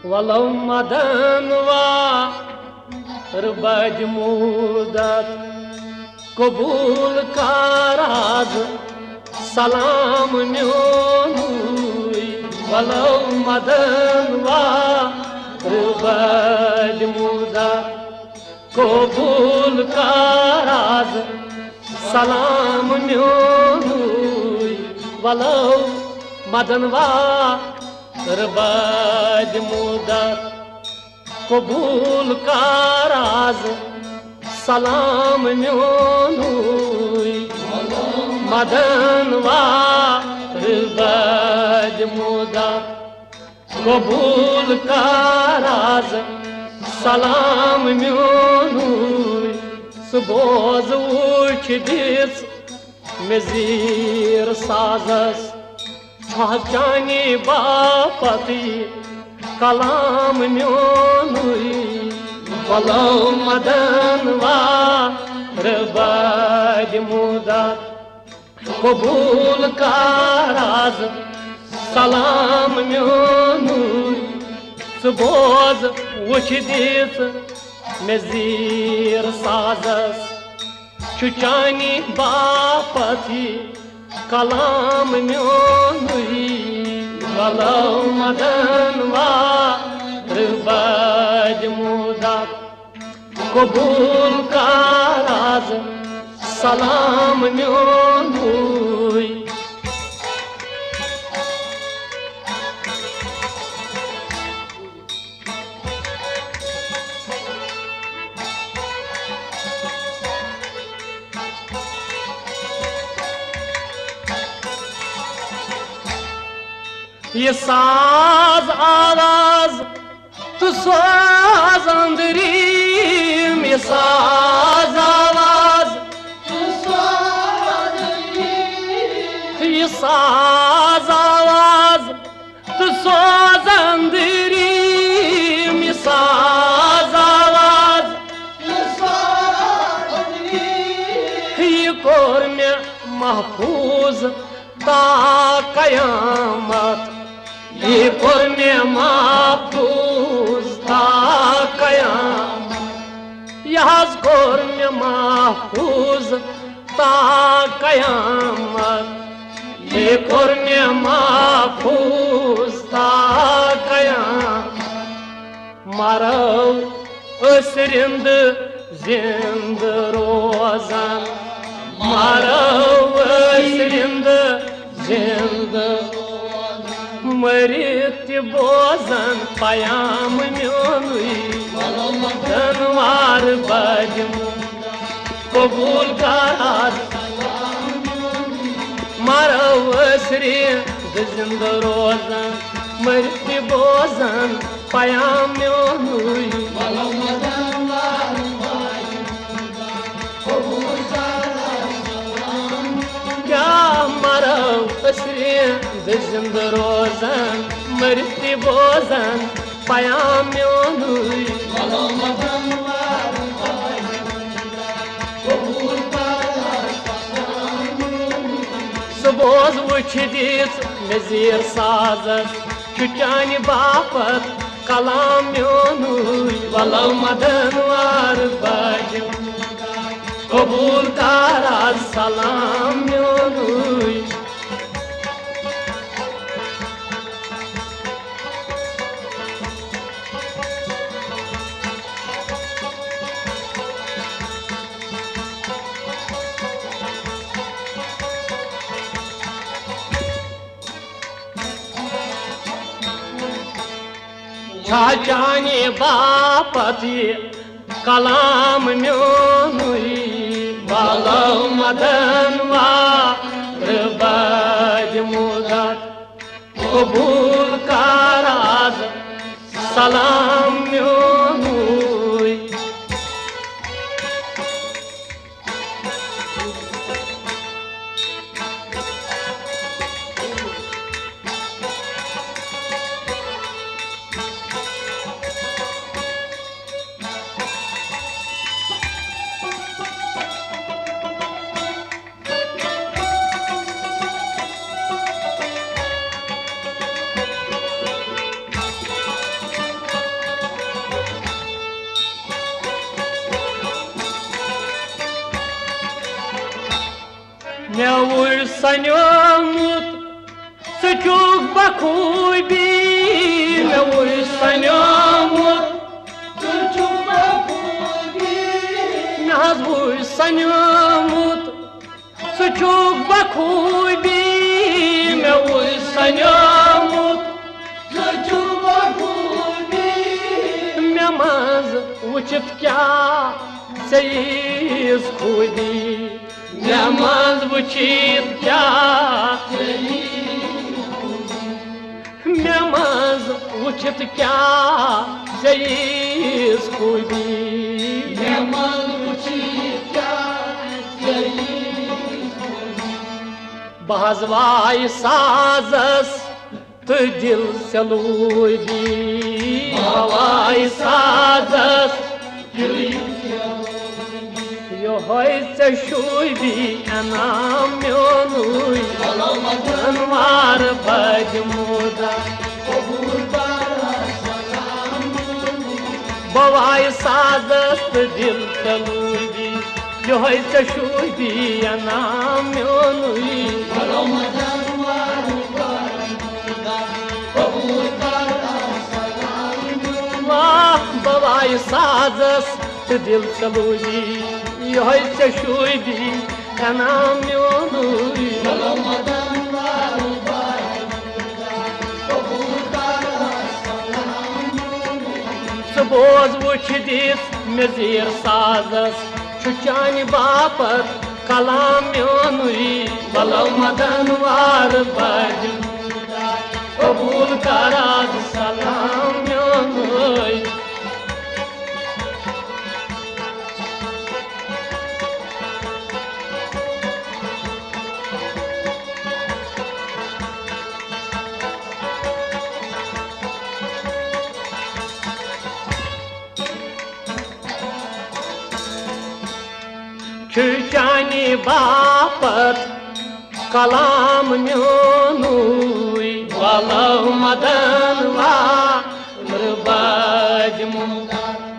वलो मदन बज मुदत कबूल कराज सलाम म्योनुई वलो मदन बज मुदत कबूल कराज सलाम म्योनुई वलो मदन बज मुदत कबूल कराज सलाम म्योनुई मदन बज मुदत कबूल कराज सलाम म्योनुई सुबोज उठ दिस मजीर साजस चानी बापति कलाम म्योनुई वलो मदन बज मुदत कबूल कराज सलाम म्योनुई सुबोज वुच दिस मजीर साजस चानी बापति कलाम म्योनुई वलो मदन बज मुदत कबूल कराज सलाम म्योनुई ये साज आवाज तो साज अंदरीम ये साज आवाज तो साज अंदरीम ये साज आवाज तो साज अंदरीम ये साज आवाज तो साज अंदरीम ये कोर में महफूज ता कयामत ये कोर में महफूज ता कयामत यह कोर में महफूज ता कयामत ये कोर में महफूज ता कयामत मरो असरिंद जिंद रोजन मरो असरिंद जिंद मरित बोजन पयाम म्योनुई धनवार बज कबूल कराज मरो असरी जिंद रोजन मरित बोजन पयाम म्योनुई क्या मरो असरी जिंद रोजन मरती बोजन पयाम म्योनुई सुबोज वुच दिस मजीर साजस चानी बापत कलाम म्योनुई वलो मदन बज कबूल कराज सलाम म्योनुई चानी बापति कलाम म्योनुई वलो मदन बज मुदत कबूल कराज सलाम म्योनुई सन्योमुत सचुक बखूबी मे वुच सन्योमुत सचुक बखूबी मे हज वुच सन्योमुत सचुक बखूबी मे वुच सन्योमुत सचुक बखूबी मे मज वुचित क्या सईस खूबी मे मज वुचित क्या मे मज वुचित क्या सईस खूबी मे मज वुचित क्या बहज वाय साजस तो दिल से लूबी वाय साजस योहै से शूबी अनाम म्योनुई अनवार बजमुदा बवाय साजस तो दिल से लूबी योहै से शूबी अनाम म्योनुई बवाय साजस तो दिल चलूबी योहै से शूबी अनाम म्योनुई बोज वुच दिस मे जीर साजस चानि बापत कलाम म्योनुई बलो मदन वार बजमुदा कबूल कराद सलाम म्योनुई चानि बापत कलाम म्योनुई बलो मदन वार बजमुदा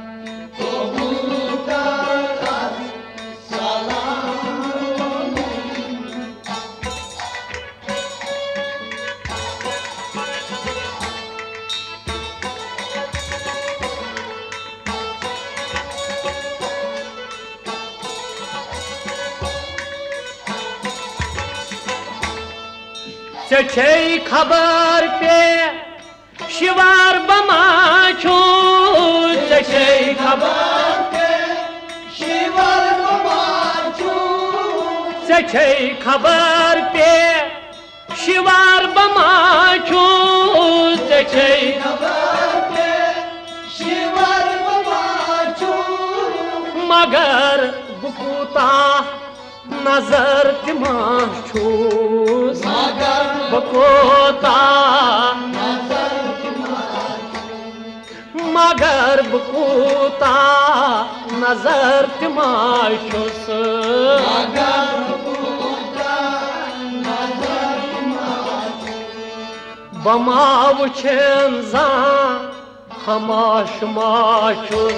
छे खबर पे शिवार बमाचू छे खबर पे शिवार बमाचू छे खबर पे शिवार बमाचू छे खबर पे शिवार बमाचू मगर बुकुता नजर तिमाचू बकोता मगर बकोता नजर तिमाचुस बमाव छन जा हमाश माचुस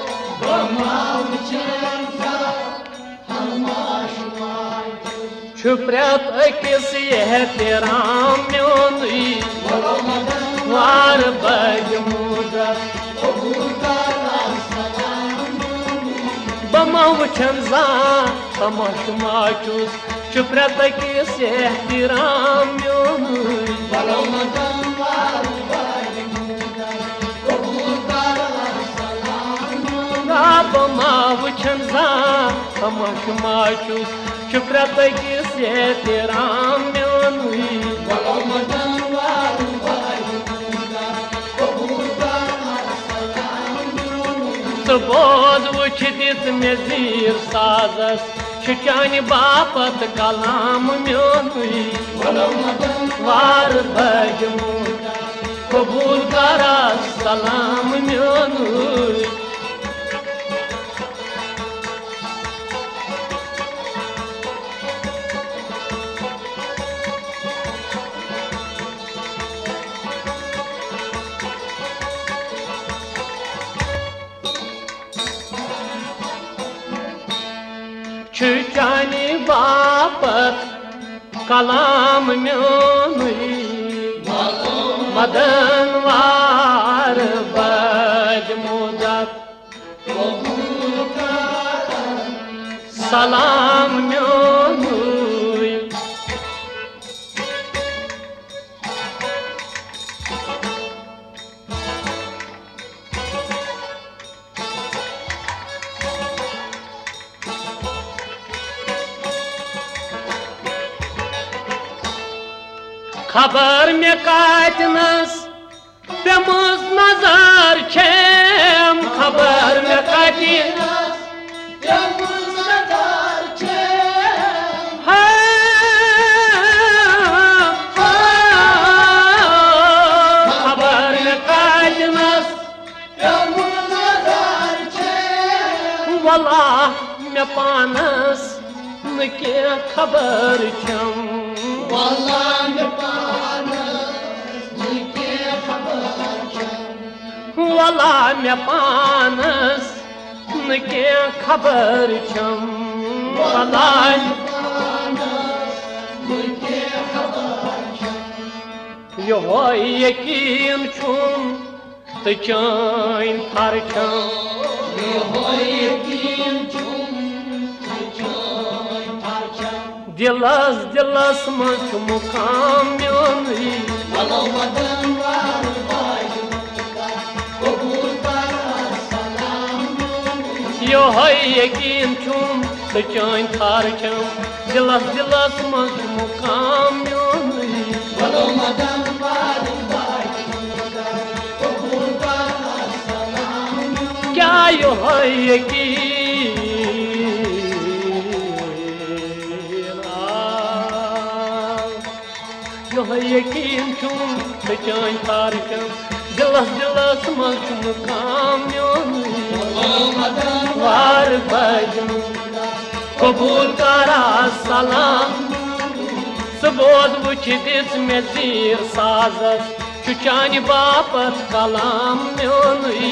छुप्रत अकिस एहतराम म्योनुई वार बजमुदा बमाव छन जा हमाश माचुस छुप्रत अकिस एहतराम म्योनुई बमाव छन जा हमाश माचुस शुक्रत किस एहतराम म्योनुई बोज वुच दिस मे जीर साजस चानि बापत कलाम म्योनुई वार बजमुदा कबूल करा सलाम म्योनुई चानि बापत कलाम म्योनुई मदन वार बज मुदत सलाम म्योनुई खबर में काटनस पेमुस नजर छेम खबर में काटनस पेमुस नजर छेम खबर में काटनस पेमुस नजर छेम वल्ला में पानस न के खबर छम वल्ला में वल्ला में पानस न के खबर छम वल्ला यो यकीन छुम तो चैन थर छम दिलस दिलस मच मुकाम म्योनुई यो यकीन छुम तो चैन थार छम दिलस दिलस मच मुकाम म्योनुई क्या यो यकीन यकीन छुम तो चैन थार छम दिलस दिलस मच मुकाम म्योनुई वार बज कबूल करा सलाम सबोद वुच दिस में जीर साजस चुचानी बापत कलाम म्योनुई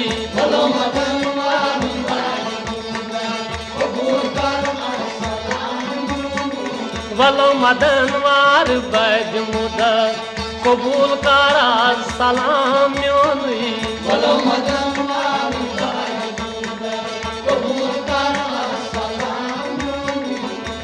वलो मदन वार बज मुदत कबूल करा सलाम म्योनुई वलो मदन वार बज मुदत कबूल करा सलाम म्योनुई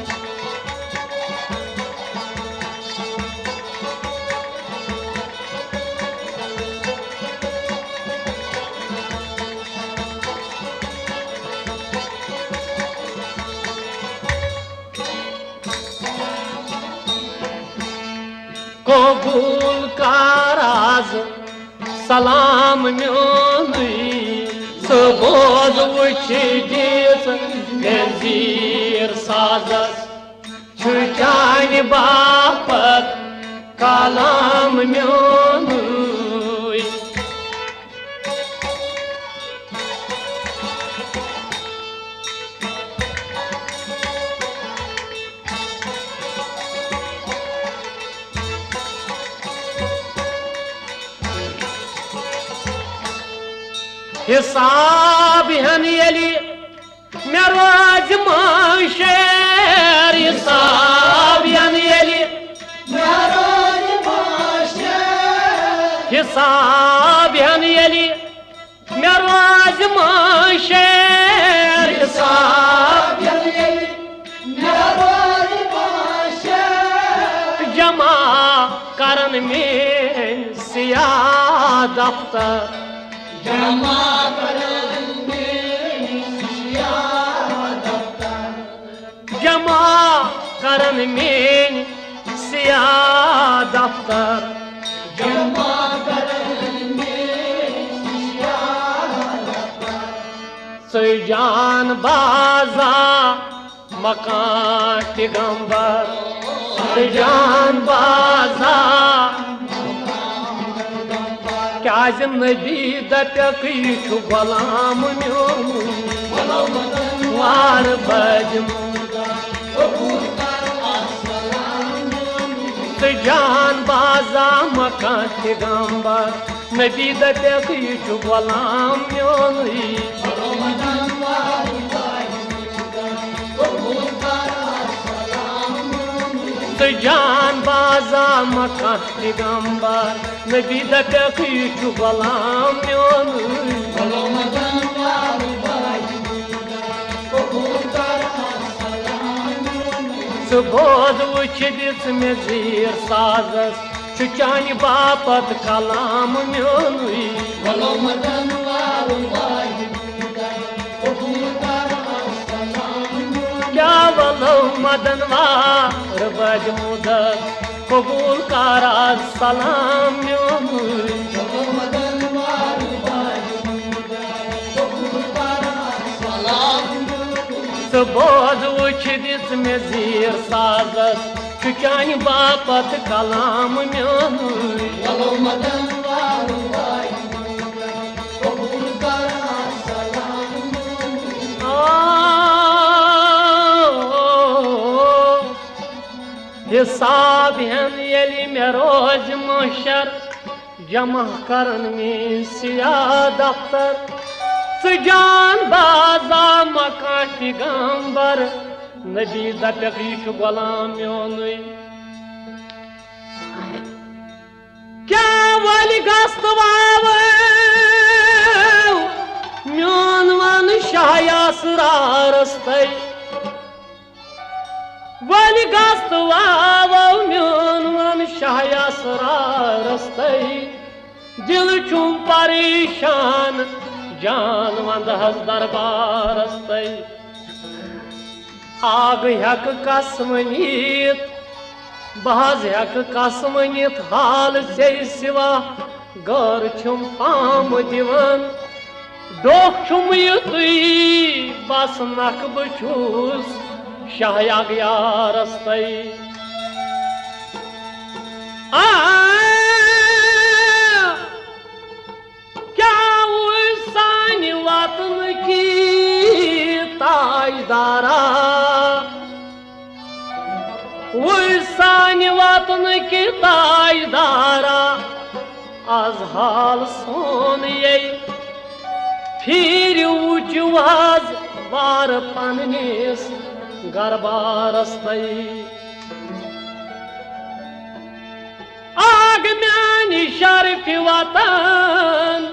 कबूल कराज सलाम म्योनुई सबोद वुच दिस जीर साजस चुचानी बापत कलाम म्योनुई हिसाब हन यली मे रोज माशर हिसाब हन यली मे रोज माशर हिसाब हन यली मे रोज माशर हिसाब हन यली मे रोज माशर जमा करन में सिया दफ्तर जमा करन में सिया दफ्तर जमा करन में सिया दफ्तर जमा करन में सिया दफ्तर सजान बाजा मकान तिगंबर सजान बाजा क्या नबी दटक गुलाम म्योनुई वार बज जान बाजा मकान तिगंबर नबी दटक गुलाम म्योनुई जान बाजा मका पैगंबर नबी दपक यह गुलाम म्योन बोध वुच दिस मे जीर साजस चान बापत कलाम म्योन क्या वलो मदन वार बज मुदत कबूल कर सलाम म्योन बोध वुच दिस मे जीर साजस चान बापत कलाम म्योन हिसाब हेन यलि मे रोज महशर जमा करन में सिया दफ्तर जान बाजा मका पैगंबर नबी दपक यह गुलाम म्योन क्या वल गस्त वाव म्योन वन शायासरारस तय वल गस्त वाव म्योन वन शायासरारस तय दिल चुम परेशान जान वंदहस दरबारस तय आग हेक कस वनित बहज हेक कस वनित हाल से सिवा गर छुम पाम दिवन डोख छुम युतुई बस नक बछुस शाहयाग यारस तय वातन की ताजदारा सान वातन की ताजदारा आज हाल सोन ये फिर उचवाज वार पन्निस गरबारस तय आग म्यानि शर्फ वतन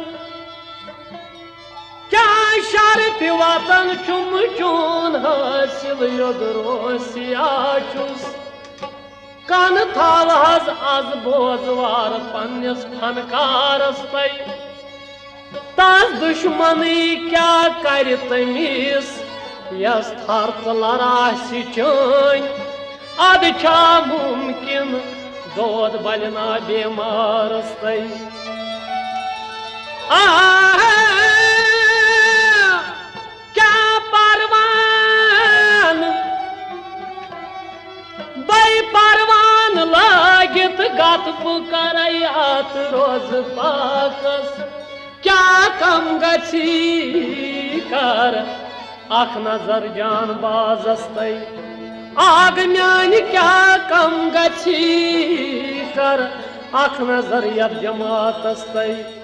क्या शर्फ वतन चुम चून हासिल योदरोसिया चुस कन थावहज आज बोजवार पन्निस फनकारस तय तस दुश्मनी क्या कर तमिस यस थर तलर आसि चैन अद छा मुमकिन दोद बलना बेमारस तय परवान लागित गत पुकारत रोज पाकस क्या कम गछि कर अख नजर जान बाजस तय आग म्यानि क्या कम गछि कर अख नजर यत जमातस तय